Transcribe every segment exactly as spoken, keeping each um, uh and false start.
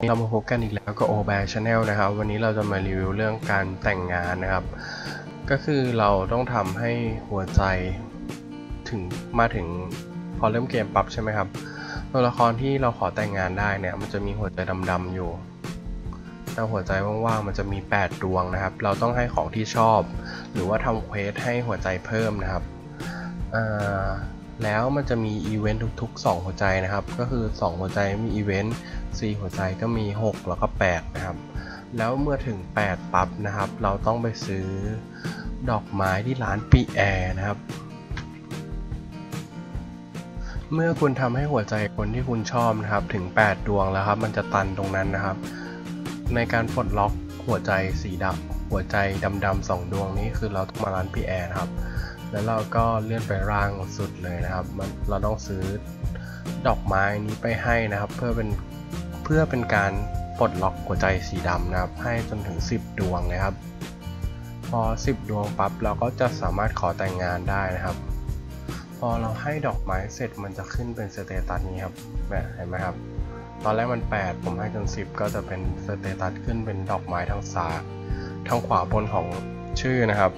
เรามาพบกันอีกแล้วก็โอแบร์ชาแนลนะครับวันนี้เราจะมารีวิวเรื่องการแต่งงานนะครับก็คือเราต้องทำให้หัวใจถึงมาถึงพอเริ่มเกมปั๊บใช่ไหมครับตัวละครที่เราขอแต่งงานได้เนี่ยมันจะมีหัวใจดำๆอยู่แล้วหัวใจว่างๆมันจะมีแปดดวงนะครับเราต้องให้ของที่ชอบหรือว่าทำเควสให้หัวใจเพิ่มนะครับแล้วมันจะมีอีเวนต์ทุกๆสองหัวใจนะครับก็คือสองหัวใจมีอีเวนต์สี่หัวใจก็มีหกแล้วก็แปดนะครับแล้วเมื่อถึงแปดปั๊บนะครับเราต้องไปซื้อดอกไม้ที่ร้านปีแอร์นะครับเมื่อคุณทำให้หัวใจคนที่คุณชอบนะครับถึงแปดดวงแล้วครับมันจะตันตรงนั้นนะครับในการปลดล็อกหัวใจสีดำหัวใจดำๆสองดวงนี้คือเราต้องมาร้านปีแอร์นะครับแล้วเราก็เลื่อนไปร่างสุดเลยนะครับเราต้องซื้อดอกไม้นี้ไปให้นะครับเพื่อเป็นเพื่อเป็นการปลดล็อกหัวใจสีดำนะครับให้จนถึงสิบดวงนะครับพอสิบดวงปั๊บเราก็จะสามารถขอแต่งงานได้นะครับพอเราให้ดอกไม้เสร็จมันจะขึ้นเป็นสเตตัสนี้ครับแบบเห็นไหมครับตอนแรกมันแปดผมให้จนสิบก็จะเป็นสเตตัสขึ้นเป็นดอกไม้ทางซ้ายทางขวาบนของชื่อนะครับ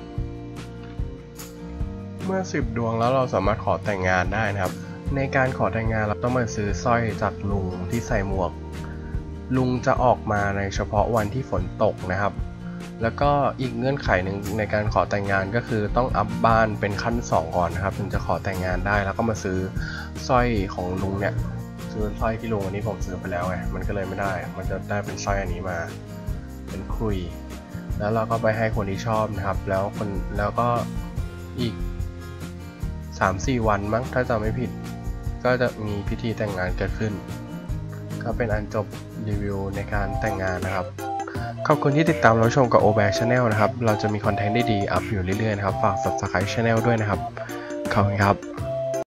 เมื่อสิบดวงแล้วเราสามารถขอแต่งงานได้นะครับในการขอแต่งงานเราต้องมาซื้อสร้อยจากลุงที่ใส่หมวกลุงจะออกมาในเฉพาะวันที่ฝนตกนะครับแล้วก็อีกเงื่อนไขหนึ่งในการขอแต่งงานก็คือต้องอัพบ้านเป็นขั้นสองก่อนนะครับถึงจะขอแต่งงานได้แล้วก็มาซื้อสร้อยของลุงเนี่ยซื้อสร้อยที่ลุงอันนี้ผมซื้อไปแล้วไงมันก็เลยไม่ได้มันจะได้เป็นสร้อยอันนี้มาเป็นคุยแล้วเราก็ไปให้คนที่ชอบนะครับแล้วคนแล้วก็อีก สามสี่ วันมั้งถ้าจำไม่ผิดก็จะมีพิธีแต่งงานเกิดขึ้นก็เป็นอันจบรีวิวในการแต่งงานนะครับขอบคุณที่ติดตามรับชมกับ โอ แบร์ Channel นะครับเราจะมีคอนเทนต์ดีๆอัพอยู่เรื่อยๆนะครับฝาก Subscribe Channel ด้วยนะครับขอบคุณครับ